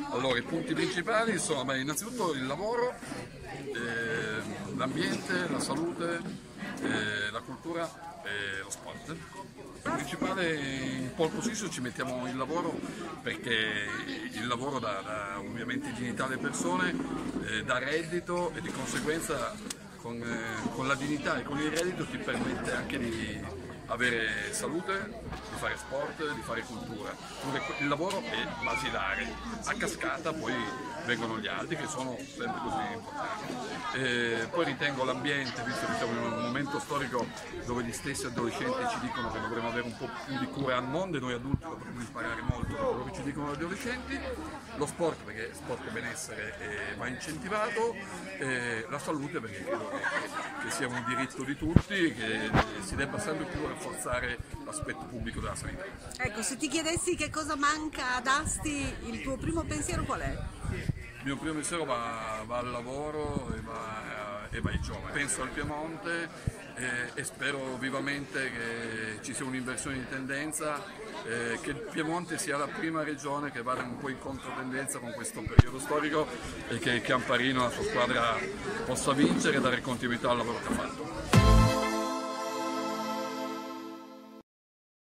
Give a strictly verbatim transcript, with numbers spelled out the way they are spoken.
Allora, i punti principali sono beh, innanzitutto il lavoro, eh, l'ambiente, la salute, eh, la cultura e lo sport. Il principale in pole position ci mettiamo il lavoro perché il lavoro dà, dà ovviamente dignità alle persone, eh, dà reddito e di conseguenza con, eh, con la dignità e con il reddito ti permette anche di avere salute, di fare sport, di fare cultura. Il lavoro è basilare, a cascata poi vengono gli altri che sono sempre così importanti. E poi ritengo l'ambiente, visto che siamo in un momento storico dove gli stessi adolescenti ci dicono che dovremmo avere un po' più di cura al mondo e noi adulti dovremmo imparare molto da quello che ci dicono gli adolescenti, lo sport perché sport e benessere eh, va incentivato, e la salute perché credo che, che sia un diritto di tutti e che si debba sempre più rafforzare l'aspetto pubblico della sanità. Ecco, se ti chiedessi che cosa manca ad Asti, il tuo primo pensiero qual è? Il mio primo pensiero va, va al lavoro e va, e va ai giovani. Penso al Piemonte eh, e spero vivamente che ci sia un'inversione di tendenza, eh, che il Piemonte sia la prima regione che vada un po' in controtendenza con questo periodo storico e che Chiamparino e la sua squadra possa vincere e dare continuità al lavoro che ha fatto.